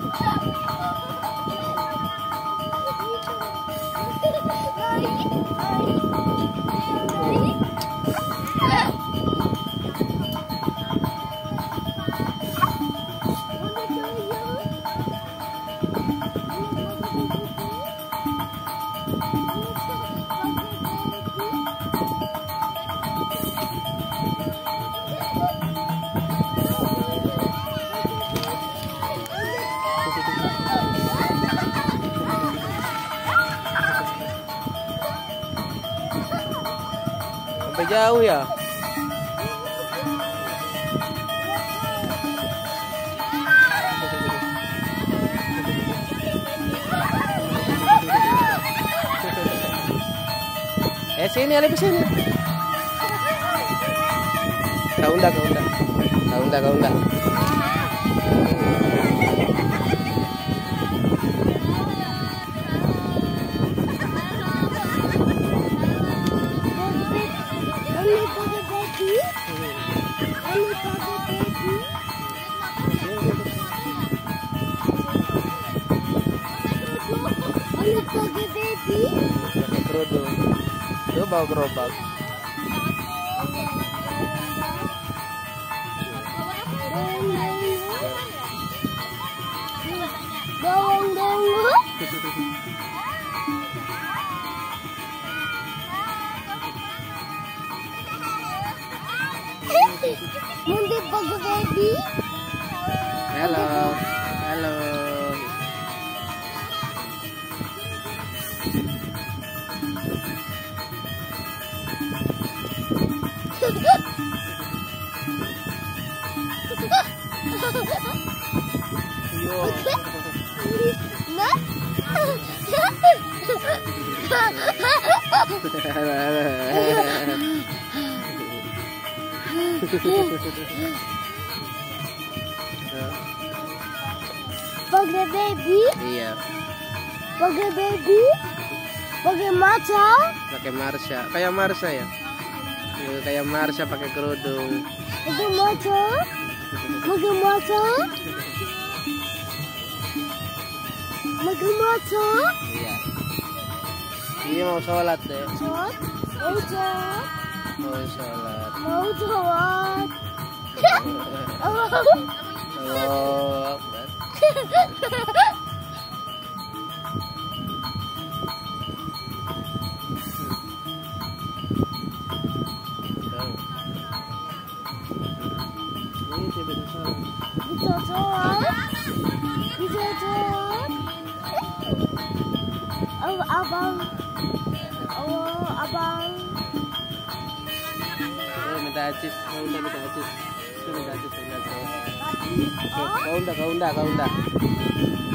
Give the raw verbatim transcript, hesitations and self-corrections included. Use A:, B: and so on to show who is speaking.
A: Sampai jauh ya. Eh sini ada sini. Kaunda kaunda. Kaunda kaunda. Pakai kerudung. Dia bawa gerobak.
B: Mundi bagus baby.
A: Halo, halo.
B: Nah. Pakai baby?
A: Iya.
B: Pakai baby? Pakai Marsha?
A: Pakai Marsha, kayak Marsha ya? Iya, kayak Marsha pakai kerudung.
B: Pakai Marsha? Pakai Marsha? Pakai Marsha?
A: Iya. Ini mau sholat deh.
B: Sholat? Mau sholat?
A: Mau sholat.
B: Mau sholat?
A: Oh.
B: Bisa sholat? Bisa sholat? Oh, abang. Oh, abang.
A: Oh, minta acis, kau minta minta acis, minta acis, minta acis.
B: Oh.
A: Kau unda, kau unda, kau unda.